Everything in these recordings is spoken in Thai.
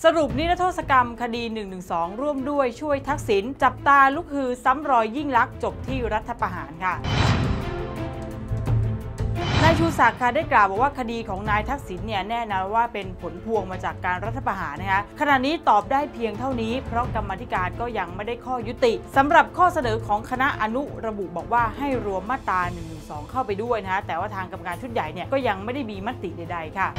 สรุปนิรโทษกรรมคดี112ร่วมด้วยช่วยทักษิณจับตาลุกฮือซ้ำรอยยิ่งลักษณ์จบที่รัฐประหารค่ะนายชูศักดิ์ค่ะได้กล่าวบอกว่าคดีของนายทักษิณเนี่ยแน่นอนว่าเป็นผลพวงมาจากการรัฐประหารนะคะขณะนี้ตอบได้เพียงเท่านี้เพราะกรรมาธิการก็ยังไม่ได้ข้อยุติสำหรับข้อเสนอของคณะอนุระบุบอกว่าให้รวมมาตรา112เข้าไปด้วยนะคะแต่ว่าทางกรรมการชุดใหญ่เนี่ยก็ยังไม่ได้มีมติใดๆค่ะ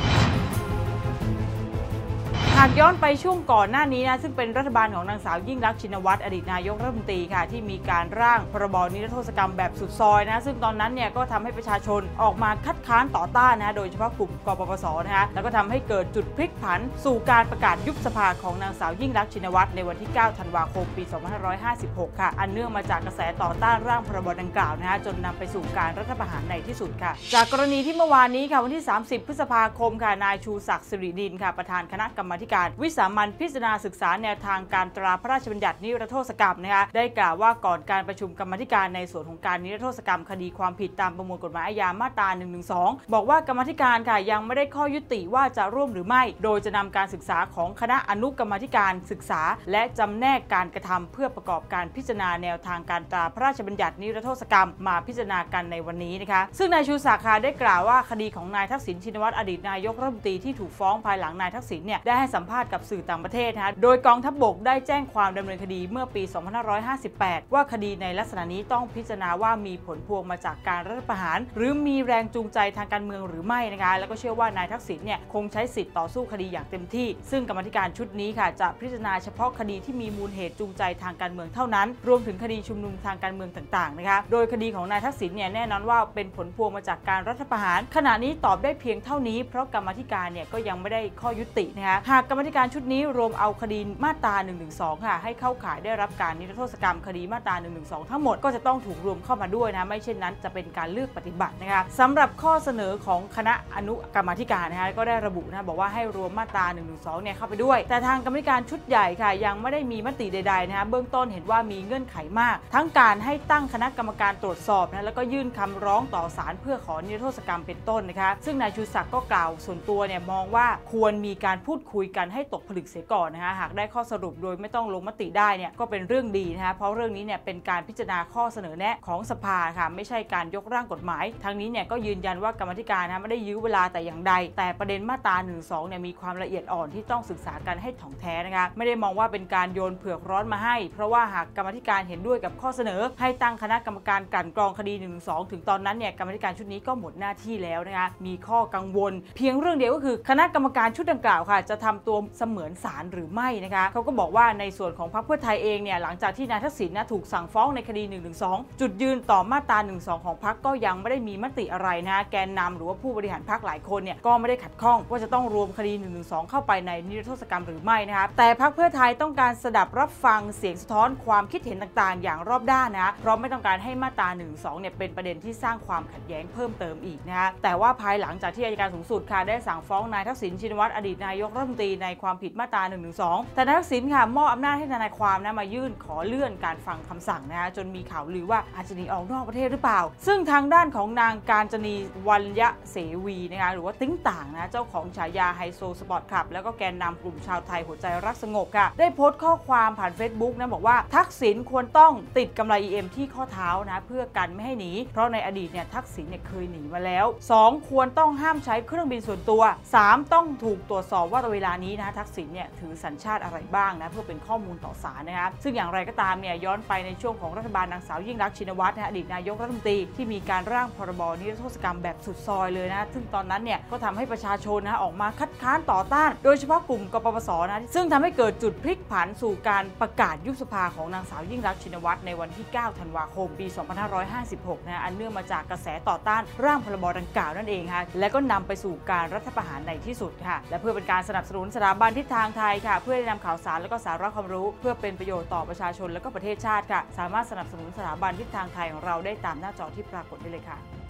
หากย้อนไปช่วงก่อนหน้านี้นะซึ่งเป็นรัฐบาลของนางสาวยิ่งลักษณ์ชินวัตรอดีตนายกรัฐมนตรีค่ะที่มีการร่างพรบนิรโทษกรรมแบบสุดซอยนะซึ่งตอนนั้นเนี่ยก็ทำให้ประชาชนออกมาคัดค้านต่อต้านนะโดยเฉพาะกลุ่มกปปสนะคะแล้วก็ทำให้เกิดจุดพลิกผันสู่การประกาศยุบสภาของนางสาวยิ่งลักษณ์ชินวัตรในวันที่ 9 ธันวาคม ปี 2556 ค่ะอันเนื่องมาจากกระแสต่อต้านร่างพรบดังกล่าวนะจนนำไปสู่การรัฐประหารในที่สุดค่ะจากกรณีที่เมื่อวานนี้ค่ะวันที่ 30 พฤษภาคมค่ะนายชูศักดิ์สิริดินค่ะประธานคณะกรรมาธิการวิสามัญพิจารณาศึกษาแนวทางการตราพระราชบัญญัตินิรโทษกรรมนะคะได้กล่าวว่าก่อนการประชุมกรรมาธิการในส่วนของการนิรโทษกรรมคดีความผิดตามประมวลกฎหมายอาญามาตรา112บอกว่ากรรมาธิการค่ะยังไม่ได้ข้อยุติว่าจะร่วมหรือไม่โดยจะนำการศึกษาของคณะอนุกรรมาธิการศึกษาและจำแนกการกระทำเพื่อประกอบการพิจารณาแนวทางการตราพระราชบัญญัตินิรโทษกรรมมาพิจารณากันในวันนี้นะคะซึ่งนายชูศักดิ์ค่ะได้กล่าวว่าคดีของนายทักษิณชินวัตรอดีตนายกรัฐมนตรีที่ถูกฟ้องภายหลังนายทักษิณเนี่ยได้ให้สัมภาษณ์กับสื่อต่างประเทศนะคะโดยกองทัพบกได้แจ้งความดำเนินคดีเมื่อปี 2558 ว่าคดีในลักษณะนี้ต้องพิจารณาว่ามีผลพวงมาจากการรัฐประหารหรือมีแรงจูงใจทางการเมืองหรือไม่นะคะแล้วก็เชื่อว่านายทักษิณเนี่ยคงใช้สิทธิ์ต่อสู้คดีอย่างเต็มที่ซึ่งกรรมาธิการชุดนี้ค่ะจะพิจารณาเฉพาะคดีที่มีมูลเหตุจูงใจทางการเมืองเท่านั้นรวมถึงคดีชุมนุมทางการเมืองต่างๆนะคะโดยคดีของนายทักษิณเนี่ยแน่นอนว่าเป็นผลพวงมาจากการรัฐประหารขณะนี้ตอบได้เพียงเท่านี้เพราะกรรมาธิการเนี่ยก็ยังไม่ได้ข้อยุตินะคะหากกรรมาธิการชุดนี้รวมเอาคดีมาตรา112ค่ะให้เข้าข่ายได้รับการนิรโทษกรรมคดีมาตรา112ทั้งหมดก็จะต้องถูกรวมเข้ามาด้วยนะไม่เช่นนั้นจะเป็นการเลือกปฏิบัตินะคะสำหรับข้อเสนอของคณะอนุกรรมาธิการนะคะก็ได้ระบุนะบอกว่าให้รวมมาตรา112เนี่ยเข้าไปด้วยแต่ทางกรรมการชุดใหญ่ค่ะยังไม่ได้มีมติใดๆนะคะเบื้องต้นเห็นว่ามีเงื่อนไขมากทั้งการให้ตั้งคณะกรรมการตรวจสอบนะแล้วก็ยื่นคำร้องต่อศาลเพื่อขอนิรโทษกรรมเป็นต้นนะคะซึ่งนายชูศักดิ์ก็กล่าวส่วนตัวเนี่ยมองว่าควรมีการพูดคุยกันให้ตกผลึกเสียก่อนนะคะหากได้ข้อสรุปโดยไม่ต้องลงมติได้เนี่ยก็เป็นเรื่องดีนะคะเพราะเรื่องนี้เนี่ยเป็นการพิจารณาข้อเสนอแนะของสภาค่ะไม่ใช่การยกร่างกฎหมายทั้งนี้เนี่ยก็ยืนยันว่ากรรมาธิการนะไม่ได้ยื้อเวลาแต่อย่างใดแต่ประเด็นมาตรา112เนี่ยมีความละเอียดอ่อนที่ต้องศึกษากันให้ถ่องแท้นะคะไม่ได้มองว่าเป็นการโยนเผือกร้อนมาให้เพราะว่าหากกรรมาธิการเห็นด้วยกับข้อเสนอให้ตั้งคณะกรรมการกลั่นกรองคดี112ถึงตอนนั้นเนี่ยกรรมาธิการชุดนี้ก็หมดหน้าที่แล้วนะคะมีข้อกังวลเพียงเรื่องเดียวก็คือคณะกรรมการชุดดังกล่าวค่ะจะทำตัวเสมือนศาลหรือไม่นะคะเขาก็บอกว่าในส่วนของพรรคเพื่อไทยเองเนี่ยหลังจากที่นายทักษิณถูกสั่งฟ้องในคดี112จุดยืนต่อมาตรา112ของพรรคก็ยังไม่ได้มีมติอะไรนะแกนนำหรือว่าผู้บริหารพรรคหลายคนเนี่ยก็ไม่ได้ขัดข้องว่าจะต้องรวมคดี112เข้าไปในนิรโทษกรรมหรือไม่นะครับแต่พรรคเพื่อไทยต้องการสดับรับฟังเสียงสะท้อนความคิดเห็นต่างๆอย่างรอบด้านนะเพราะไม่ต้องการให้มาตรา112เนี่ยเป็นประเด็นที่สร้างความขัดแย้งเพิ่มเติมอีกนะฮะแต่ว่าภายหลังจากที่อัยการสูงสุดค่ะได้สั่งฟ้องนายทักษิณชินวัตรอดีตนายกรัฐมนตรีในความผิดมาตรา112แต่นายทักษิณค่ะมอบอำนาจให้ทนายความนะมายื่นขอเลื่อนการฟังคำสั่งนะฮะจนมีข่าวลือว่าอาจจะหนีออกนอกประเทศหรือเปล่าซึ่งทางด้านของนางกาญจนีวัลยะเสวีนะคะหรือว่าติ้งต่างนะเจ้าของฉายาไฮโซสปอร์ตคลับแล้วก็แกนนำกลุ่มชาวไทยหัวใจรักสงบค่ะได้โพสต์ข้อความผ่าน Facebook นะบอกว่าทักษิณควรต้องติดกำไร EM ที่ข้อเท้านะเพื่อกันไม่ให้หนีเพราะในอดีตเนี่ยทักษิณเนี่ยเคยหนีมาแล้ว2ควรต้องห้ามใช้เครื่องบินส่วนตัว3ต้องถูกตรวจสอบว่าเวลานี้นะทักษิณเนี่ยถือสัญชาติอะไรบ้างนะเพื่อเป็นข้อมูลต่อศาลนะครับซึ่งอย่างไรก็ตามเนี่ยย้อนไปในช่วงของรัฐบาลนางสาวยิ่งลักษณ์ชินวัตรอดีตนายกรัฐมนตรีที่มีการร่างพรบนิรโทษกรรมแบบสุดซอยเลยนะซึ่งตอนนั้นเนี่ยก็ทำให้ประชาชนออกมาคัดค้านต่อต้านโดยเฉพาะกลุ่มกปปสนะซึ่งทำให้เกิดจุดพลิกผันสู่การประกาศยุบสภาของนางสาวยิ่งลักษณ์ชินวัตรในวันที่ 9 ธันวาคม ปี 2556นะอันเนื่องมาจากกระแสต่อต้านร่างพรบดังกล่าวนั่นเองค่ะและก็นำไปสู่การรัฐประหารในที่สุดค่ะและเพื่อเป็นการสนับสนุนสถาบันทิศทางไทยค่ะเพื่อได้นำข่าวสารและก็สาระความรู้เพื่อเป็นประโยชน์ต่อประชาชนและก็ประเทศชาติค่ะสามารถสนับสนุนสถาบันทิศทางไทยของเราได้ตามหน้าจอที่ปรากฏได้เลยค่ะ